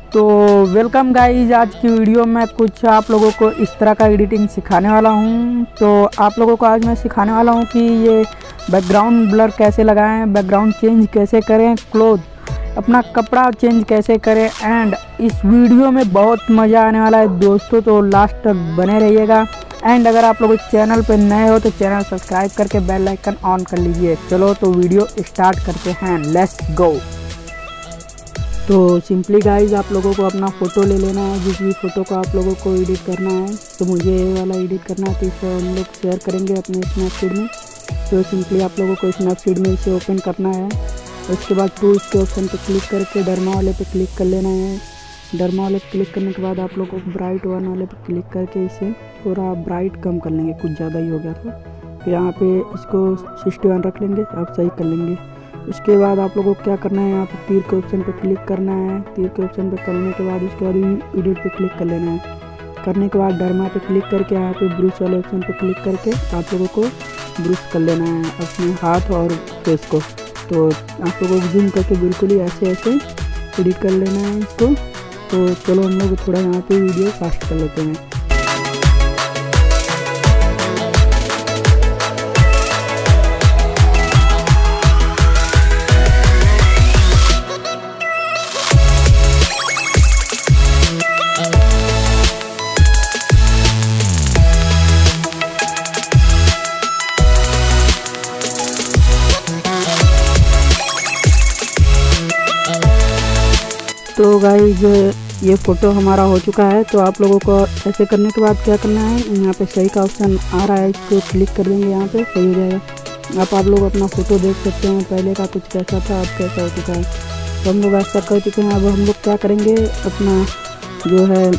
तो welcome guys, आज की वीडियो में कुछ आप लोगों को इस तरह का एडिटिंग सिखाने वाला हूं। तो आप लोगों को आज मैं सिखाने वाला हूं कि ये बैकग्राउंड ब्लर कैसे लगाएं, बैकग्राउंड चेंज कैसे करें, क्लोथ अपना कपड़ा चेंज कैसे करें। एंड इस वीडियो में बहुत मज़ा आने वाला है दोस्तों, तो लास्ट तक बने रहिएगा। एंड अगर आप लोग इस चैनल पर नए हो तो चैनल सब्सक्राइब करके बेल आइकन ऑन कर लीजिए। चलो तो वीडियो स्टार्ट करते हैं, लेट्स गो। तो सिंपली गाइज आप लोगों को अपना फ़ोटो ले लेना है, जिस भी फ़ोटो को आप लोगों को एडिट करना है। तो मुझे ये वाला एडिट करना है, तो इसे हम लोग शेयर करेंगे अपने स्नैपसीड में। तो सिंपली आप लोगों को स्नैपसीड में इसे ओपन करना है। उसके बाद टूल्स के ऑप्शन पे क्लिक करके डर्मा वाले पे क्लिक कर लेना है। डर्मा वाले पे क्लिक करने के बाद आप लोगों को ब्राइट वन वाले पे क्लिक करके इसे थोड़ा ब्राइट कम कर लेंगे, कुछ ज़्यादा ही हो गया था। तो यहाँ पे इसको 61 रख लेंगे, आप सही कर लेंगे। उसके बाद आप लोगों को क्या करना है, यहाँ पे तीर के ऑप्शन पे क्लिक करना है। तीर के ऑप्शन पे करने के बाद उसके बाद एडिट पे क्लिक कर लेना है। करने के बाद डर्मा पे क्लिक करके यहाँ पे ब्रूश वाले ऑप्शन पे क्लिक करके आप लोगों को ब्रूश कर लेना है अपने हाथ और फेस को। तो आप लोगों को जूम करके बिल्कुल ही ऐसे एडिट कर लेना है इसको। तो चलो हम लोग थोड़ा यहाँ पे वीडियो फास्ट कर लेते हैं। तो गाइज ये फ़ोटो हमारा हो चुका है। तो आप लोगों को ऐसे करने के बाद क्या करना है, यहाँ पे सही का ऑप्शन आ रहा है, इसको क्लिक कर देंगे, यहाँ पे सही हो जाएगा। आप लोग अपना फ़ोटो देख सकते हैं, पहले का कुछ कैसा था, अब कैसा हो चुका है। तो हम लोग ऐसा कर चुके हैं। अब हम लोग क्या करेंगे, अपना जो है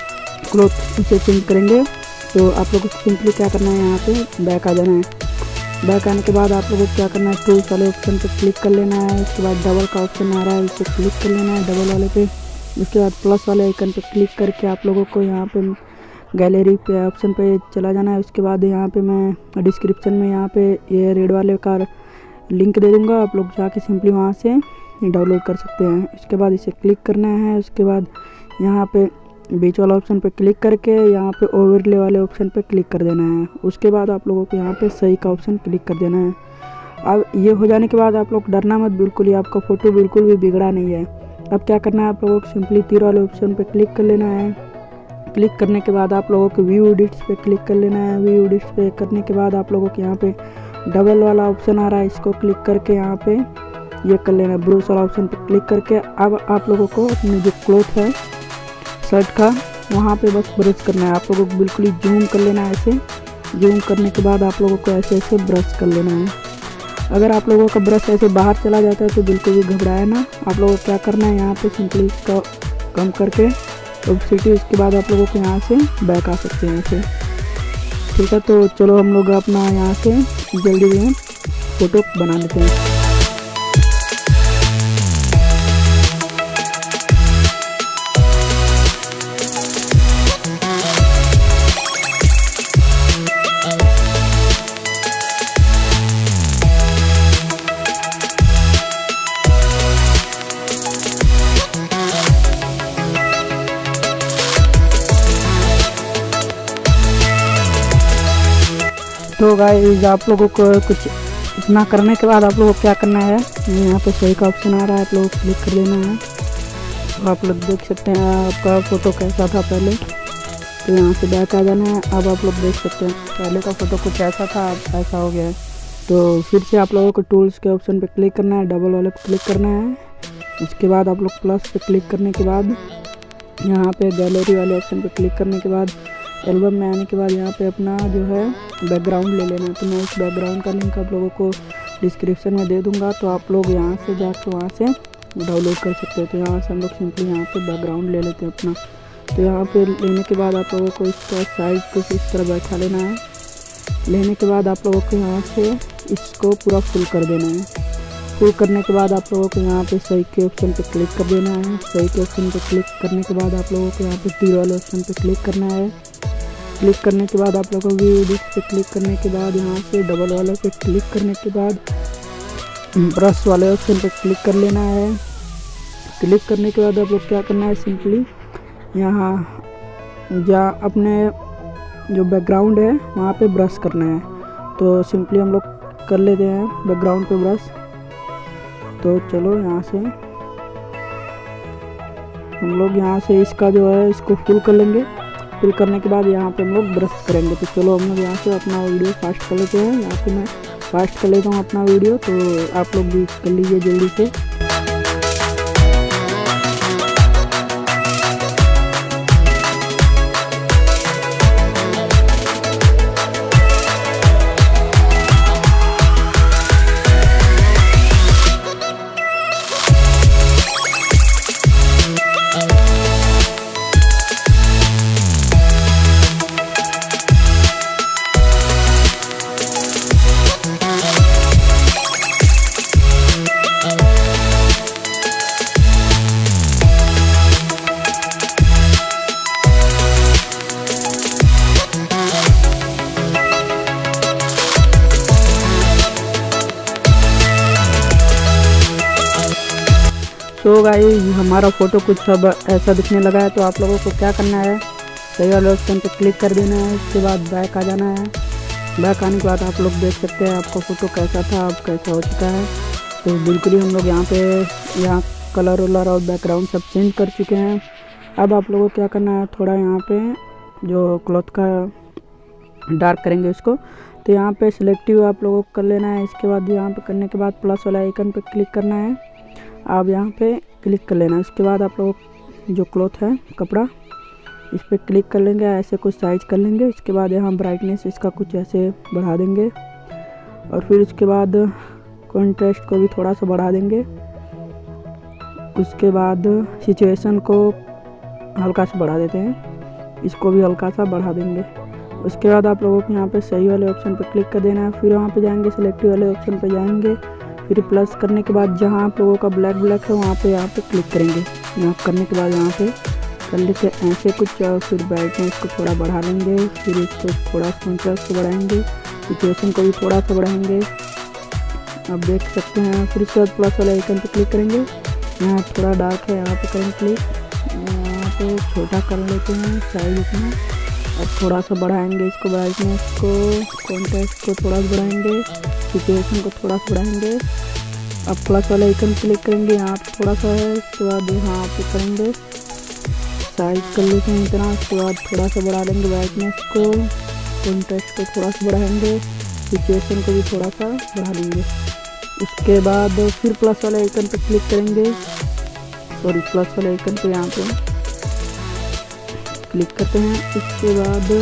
क्लोथ इसे चेंज करेंगे। तो आप लोगों को सिंपली क्या करना है, यहाँ पे बैक आ जाना है। बैक आने के बाद आप लोगों को क्या करना है, टूल्स वाले ऑप्शन पे क्लिक कर लेना है। उसके बाद डबल का ऑप्शन आ रहा है, इसे क्लिक कर लेना है डबल वाले पे। उसके बाद प्लस वाले आइकन पे क्लिक करके आप लोगों को यहाँ पे गैलरी पे ऑप्शन पे चला जाना है। उसके बाद यहाँ पे मैं डिस्क्रिप्शन में यहाँ पे ये रेड वाले का लिंक दे दूँगा, आप लोग जाके सिंपली वहाँ से डाउनलोड कर सकते हैं। उसके बाद इसे क्लिक करना है। उसके बाद यहाँ पे बीच वाला ऑप्शन पे क्लिक करके यहाँ पे ओवरले वाले ऑप्शन पे क्लिक कर देना है। उसके बाद आप लोगों को यहाँ पे सही का ऑप्शन क्लिक कर देना है। अब ये हो जाने के बाद आप लोग डरना मत, बिल्कुल ही आपका फ़ोटो बिल्कुल भी बिगड़ा नहीं है। अब क्या करना है, आप लोगों को सिंपली तीर वाले ऑप्शन पे क्लिक कर लेना है। क्लिक करने के बाद आप लोगों को व्यू एडिट्स पे क्लिक कर लेना है। व्यू एडिट्स पे करने के बाद आप लोगों को यहाँ पे डबल वाला ऑप्शन आ रहा है, इसको क्लिक करके यहाँ पे ये कर लेना है। ब्रूश वाला ऑप्शन पे क्लिक करके अब आप लोगों को अपने जो क्लोथ है शर्ट का, वहाँ पे बस ब्रश करना है। आप लोगों को बिल्कुल ही जूम कर लेना है। ऐसे जूम करने के बाद आप लोगों को ऐसे ऐसे ब्रश कर लेना है। अगर आप लोगों का ब्रश ऐसे बाहर चला जाता है तो बिल्कुल भी घबराए ना। आप लोगों को क्या करना है, यहाँ पे सिंपली इसका कम करके ऑब्सिटी, उसके बाद आप लोगों को यहाँ से बैक आ सकते हैं ऐसे, ठीक है। तो चलो हम लोग अपना यहाँ से जल्दी में फ़ोटो बना लेते हैं। तो गाइस आप लोगों को कुछ इतना करने के बाद आप लोगों को क्या करना है, यहाँ पे सही का ऑप्शन आ रहा है, आप लोगों को क्लिक कर देना है। तो आप लोग देख सकते हैं आपका फ़ोटो कैसा था पहले। तो यहाँ से बैक आ जाना है। अब आप लोग देख सकते हैं पहले का फ़ोटो कुछ ऐसा था, अब ऐसा हो गया है। तो फिर से आप लोगों को टूल्स के ऑप्शन पे क्लिक करना है, डबल वाले पे क्लिक करना है। उसके बाद आप लोग प्लस पे क्लिक करने के बाद यहाँ पे गैलरी वाले ऑप्शन पे क्लिक करने के बाद एल्बम में आने के बाद यहाँ पे अपना जो है बैकग्राउंड ले लेना है। तो मैं उस बैकग्राउंड का लिंक आप लोगों को डिस्क्रिप्शन में दे दूँगा, तो आप लोग यहाँ से जाकर वहाँ से डाउनलोड कर सकते हो। तो यहाँ से हम लोग सिंपली यहाँ पे बैकग्राउंड ले लेते हैं अपना। तो यहाँ पे लेने के बाद आप लोगों को इसका साइज कुछ इस तरह बैठा लेना है। लेने के बाद आप लोगों को यहाँ से इसको पूरा फुल कर देना है। फुल करने के बाद आप लोगों को यहाँ पे सही के ऑप्शन पे क्लिक कर देना है। सही के ऑप्शन पे क्लिक करने के बाद आप लोगों को यहाँ पे तीर वाले ऑप्शन पे क्लिक करना है। क्लिक करने के बाद आप लोगों को व्यू एडिट पे क्लिक करने के बाद यहाँ से डबल वाले पे क्लिक करने के बाद ब्रश वाले ऑप्शन पे क्लिक कर लेना है। क्लिक करने के बाद आप लोग क्या करना है, सिंपली यहाँ जहाँ अपने जो बैकग्राउंड है वहाँ पे ब्रश करना है। तो सिंपली हम लोग कर लेते हैं बैकग्राउंड पे ब्रश। तो चलो यहाँ से हम लोग यहाँ से इसका जो है इसको फुल कर लेंगे। फुल करने के बाद यहाँ पे हम लोग ब्रश करेंगे। तो चलो हम लोग यहाँ से अपना वीडियो फास्ट कर लेते हैं। यहाँ पे मैं फास्ट कर लेता हूँ अपना वीडियो, तो आप लोग भी कर लीजिए जल्दी से। तो गाइस हमारा फ़ोटो कुछ अब ऐसा दिखने लगा है। तो आप लोगों को क्या करना है, सही वाले ऑप्शन पे क्लिक कर देना है। इसके बाद बैक आ जाना है। बैक आने के बाद आप लोग देख सकते हैं आपका फ़ोटो कैसा था, अब कैसा हो चुका है। तो बिल्कुल ही हम लोग यहाँ कलर वलर और बैकग्राउंड सब चेंज कर चुके हैं। अब आप लोगों को क्या करना है, थोड़ा यहाँ पे जो क्लॉथ का डार्क करेंगे उसको। तो यहाँ पे सिलेक्टिव आप लोगों को कर लेना है। इसके बाद यहाँ पे करने के बाद प्लस वाला आइकन पे क्लिक करना है। आप यहाँ पे क्लिक कर लेना। इसके बाद आप लोग जो क्लॉथ है कपड़ा, इस पर क्लिक कर लेंगे, ऐसे कुछ साइज कर लेंगे। इसके बाद यहाँ ब्राइटनेस इसका कुछ ऐसे बढ़ा देंगे और फिर उसके बाद कॉन्ट्रास्ट को भी थोड़ा सा बढ़ा देंगे। उसके बाद सिचुएशन को हल्का सा बढ़ा देते हैं, इसको भी हल्का सा बढ़ा देंगे। उसके बाद आप लोगों को यहाँ पे सही वाले ऑप्शन पे क्लिक कर देना है। फिर वहाँ पे जाएंगे, सिलेक्टिव वाले ऑप्शन पे जाएंगे। फिर प्लस करने के बाद जहाँ आप लोगों का ब्लैक है वहाँ पे यहाँ पे क्लिक करेंगे। यहाँ करने के बाद यहाँ पे कर लेते ऐसे कुछ, और फिर ब्राइटनेस को थोड़ा बढ़ा लेंगे। फिर इसको थोड़ा कॉन्ट्रास्ट बढ़ाएंगे, सिचुएशन को भी थोड़ा सा बढ़ाएंगे, आप देख सकते हैं। फिर इसके बाद प्लस वाले आइकन पे क्लिक करेंगे। यहाँ थोड़ा डार्क है, यहाँ पे करेंगे क्लिक। यहाँ पे छोटा कर लेते हैं साइज इसमें, अब थोड़ा सा बढ़ाएंगे इसको, ब्राइटनेस को, कॉन्ट्रास्ट को थोड़ा सा बढ़ाएंगे, सिचुएशन को थोड़ा सा बढ़ाएंगे। अब प्लस वाले आइकन क्लिक करेंगे, यहाँ पे थोड़ा सा है। उसके बाद यहाँ पे करेंगे साइज कर लेते हैं इतना। उसके बाद थोड़ा सा बढ़ा लेंगे ब्राइटनेस को, कॉन्ट्रास्ट को थोड़ा सा बढ़ाएंगे, सिचुएशन को भी थोड़ा सा बढ़ा लेंगे। उसके बाद फिर प्लस वाले आइकन पे क्लिक करेंगे, सॉरी प्लस वाले आइकन पे यहाँ पे क्लिक करते हैं। इसके बाद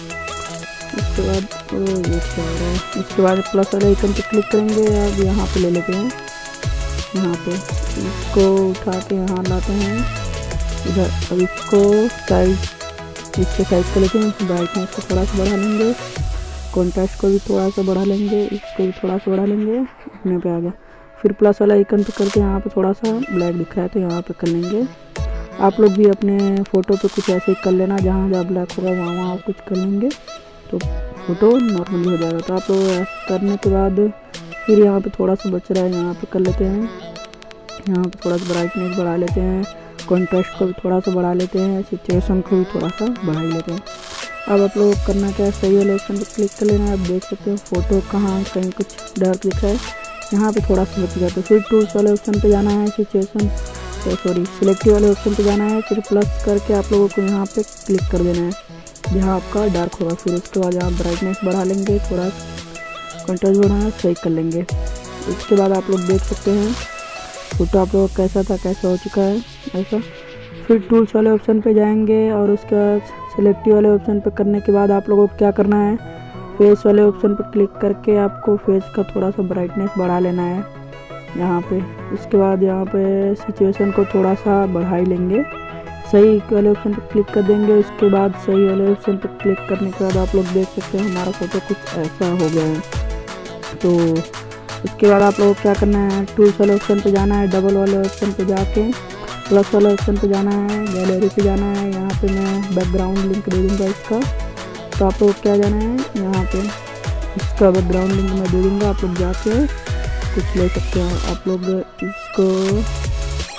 ये क्या हो रहा है, इसके बाद प्लस वाले आइकन पे क्लिक करेंगे। अब यहाँ पे ले लेते हैं, यहाँ पे इसको उठा के यहाँ लाते हैं इधर। अब इसको इसके साइज कर लेते हैं। ब्राइटनेस को थोड़ा सा बढ़ा लेंगे, कॉन्ट्रास्ट को भी थोड़ा सा बढ़ा लेंगे, इसको भी थोड़ा सा बढ़ा लेंगे, अपने पे आ गया। फिर प्लस वाला आइकन पे करके यहाँ पे थोड़ा सा ब्लैक दिख रहा है तो यहाँ पे कर लेंगे। आप लोग भी अपने फ़ोटो पे कुछ ऐसे ही कर लेना, जहाँ जहाँ ब्लैक होगा वहाँ कुछ कर लेंगे तो फ़ोटो नॉर्मली हो जाएगा। तो आप लोग ऐसा करने के बाद फिर यहाँ पे थोड़ा सा बच रहा है, यहाँ पे कर लेते हैं। यहाँ पे थोड़ा सा ब्राइटनेस बढ़ा लेते हैं, कॉन्ट्रास्ट को भी थोड़ा सा बढ़ा लेते हैं, सिचुएशन को भी थोड़ा सा बढ़ा ही लेते हैं। अब आप लोग करना क्या है, सही वाले ऑप्शन पर क्लिक कर लेना है। आप देख सकते हो फ़ोटो कहाँ कहीं कुछ डार्क दिख रहा है, यहाँ पे थोड़ा सा बच गया। तो फिर टूल्स वाले ऑप्शन पे जाना है, सिचुएशन सिलेक्टिव वाले ऑप्शन पे जाना है। फिर प्लस करके आप लोगों को यहाँ पे क्लिक कर देना है जहाँ आपका डार्क होगा। फिर उसके बाद यहाँ ब्राइटनेस बढ़ा लेंगे, थोड़ा कॉन्ट्रास्ट बढ़ाना, सही कर लेंगे। इसके बाद आप लोग देख सकते हैं फ़ोटो आप लोग कैसा था, कैसा हो चुका है ऐसा। फिर टूल्स वाले ऑप्शन पे जाएंगे और उसके बाद सिलेक्टिव वाले ऑप्शन पे करने के बाद आप लोगों को क्या करना है, फेस वाले ऑप्शन पे क्लिक करके आपको फेस का थोड़ा सा ब्राइटनेस बढ़ा लेना है यहाँ पे। उसके बाद यहाँ पे सिचुएशन को थोड़ा सा बढ़ा ही लेंगे, सही वाले ऑप्शन पे क्लिक कर देंगे। उसके बाद सही वाले ऑप्शन पे क्लिक करने के बाद आप लोग देख सकते हैं हमारा फ़ोटो कुछ ऐसा हो गया है। तो उसके बाद आप लोगों को क्या करना है, टूल्स वाले ऑप्शन पे जाना है, डबल वाले ऑप्शन पे जाके प्लस वाले ऑप्शन पे जाना है, गैलरी पे जाना है। यहाँ पे मैं बैकग्राउंड लिंक दे दूँगा इसका। तो आप लोग क्या जाना है, यहाँ पे इसका बैकग्राउंड लिंक मैं दे दूँगा, आप लोग जाके कुछ ले सकते हो। आप लोग इसको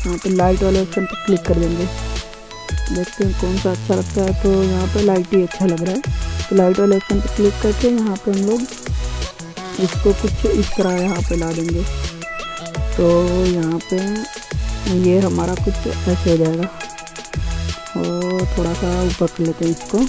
यहाँ पे लाइट वाले ऑप्शन पर क्लिक कर देंगे। देखते हैं कौन सा अच्छा लगता है, तो यहाँ पे लाइट ही अच्छा लग रहा है। तो लाइट वाले ऑप्शन पर क्लिक करके यहाँ पे हम लोग इसको कुछ इस तरह यहाँ पे ला देंगे। तो यहाँ पे ये हमारा कुछ ऐसे हो जाएगा। और थोड़ा सा ऊपर कर लेते हैं इसको।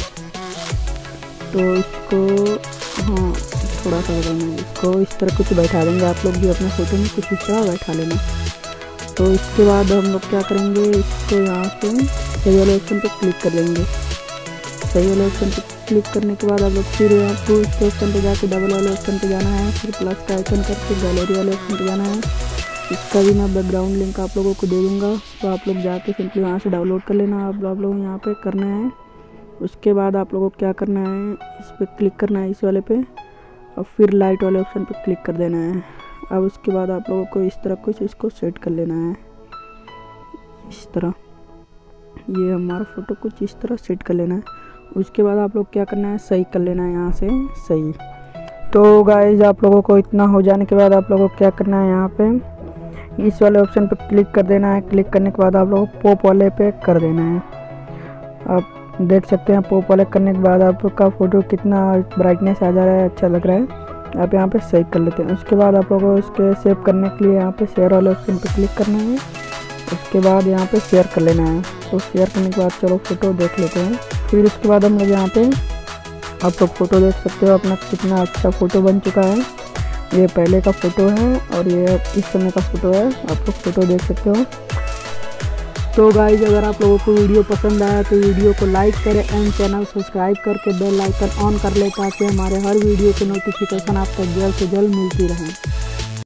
तो इसको हाँ थोड़ा सा करना, इसको इस तरह कुछ बैठा देंगे। आप लोग भी अपने फ़ोटो में कुछ इस तरह बैठा लेना। तो इसके बाद हम लोग क्या करेंगे, इसको यहाँ से सही वाले ऑप्शन पे क्लिक कर लेंगे। सही वाले ऑप्शन पे क्लिक करने के बाद आप लोग फिर यहाँ टूल्स के ऑप्शन पे जाके डबल वाले ऑप्शन पे जाना है, फिर प्लस का आइकन करके गैलरी वाले ऑप्शन पे जाना है। इसका भी मैं बैकग्राउंड लिंक आप लोगों को दे दूँगा, तो आप लोग जाके सिंपली वहाँ से डाउनलोड कर लेना। आप लोग यहाँ पर करना है। उसके बाद आप लोगों को क्या करना है, इस पर क्लिक करना है, इस वाले पे, और फिर लाइट वाले ऑप्शन पे क्लिक कर देना है। अब उसके बाद आप लोगों को इस तरह कुछ इसको सेट कर लेना है। इस तरह ये हमारा फ़ोटो कुछ इस तरह सेट कर लेना है। उसके बाद आप लोग क्या करना है, सही कर लेना है यहाँ से सही। तो गाइज आप लोगों को इतना हो जाने के बाद आप लोगों को क्या करना है, यहाँ पे इस वाले ऑप्शन पे क्लिक कर देना है। क्लिक करने के बाद आप लोगों को पॉप वाले पे कर देना है। आप देख सकते हैं पॉप वाले करने के बाद आपका फ़ोटो कितना ब्राइटनेस आ जा रहा है, अच्छा लग रहा है। आप यहाँ पे सेव कर लेते हैं। उसके बाद आप लोगों को इसके सेव करने के लिए यहाँ पे शेयर वाले ऑप्शन पे क्लिक करना है। उसके बाद यहाँ पे शेयर कर लेना है। तो शेयर करने के बाद चलो फ़ोटो देख लेते हैं। फिर उसके बाद हम लोग यहाँ पे आप लोग फ़ोटो देख सकते हो अपना कितना अच्छा फ़ोटो बन चुका है। ये पहले का फ़ोटो है और ये इस समय का फ़ोटो है, आप लोग फ़ोटो देख सकते हो। तो गाइज अगर आप लोगों को वीडियो पसंद आया तो वीडियो को लाइक करें एंड चैनल सब्सक्राइब करके बेल आइकन ऑन कर लें, ताकि हमारे हर वीडियो के नोटिफिकेशन आप तक जल्द से जल्द मिलती रहें।